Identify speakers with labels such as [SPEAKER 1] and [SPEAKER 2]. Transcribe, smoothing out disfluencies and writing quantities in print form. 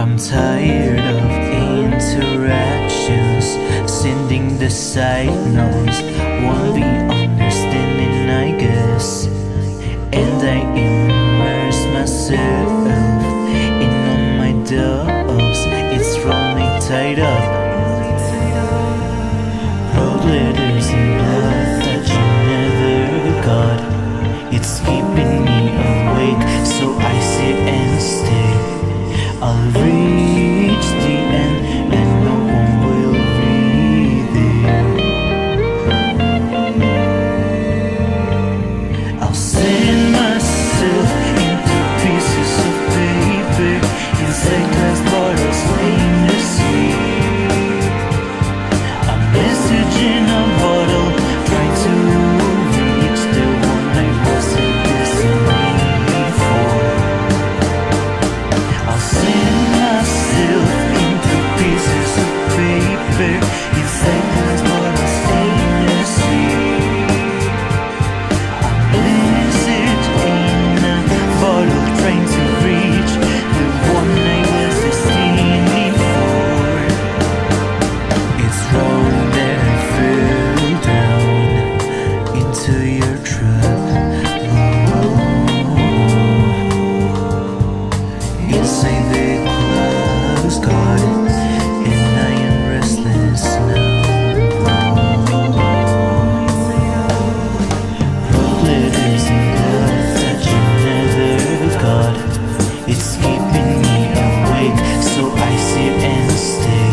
[SPEAKER 1] I'm tired of interactions, sending the signals, won't be understanding, I guess. And I immerse myself in all my doubts. It's wrongly tied up. Road letters in blood that you never got. It's keeping me awake, so I sit and stay. I'll reach the end and no one will be there. I'll send myself into pieces of paper, inside glass bottles, aimlessly. A message in a bottle, trying to reach the one I wasn't listening for. I'll send myself into pieces of paper, inside glass bottles, aimlessly. A message in a bottle, trying to reach the one I was listening for. It's wrong that I fell down into your trap. Inside the clouds, God, and I am restless now. Road letters in blood that you never got. It's keeping me awake, so I sit and stay.